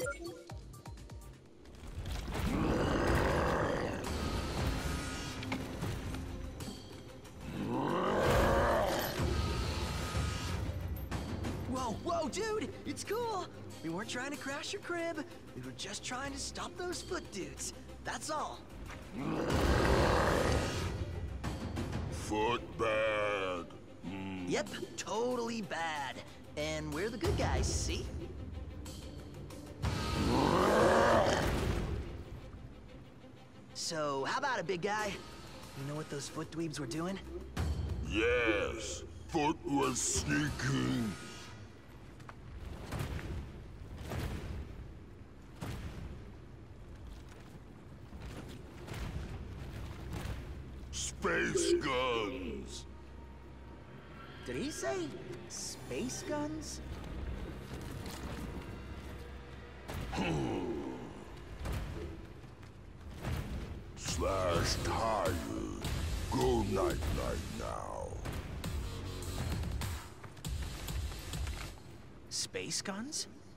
Whoa, dude! It's cool! We weren't trying to crash your crib. We were just trying to stop those foot dudes. That's all. Foot bad. Yep, totally bad. And we're the good guys, see? So, how about it, big guy? You know what those foot dweebs were doing? Yes, Foot was sneaking. Space guns. Did he say space guns? Slash tired. Go night-night now. Space guns?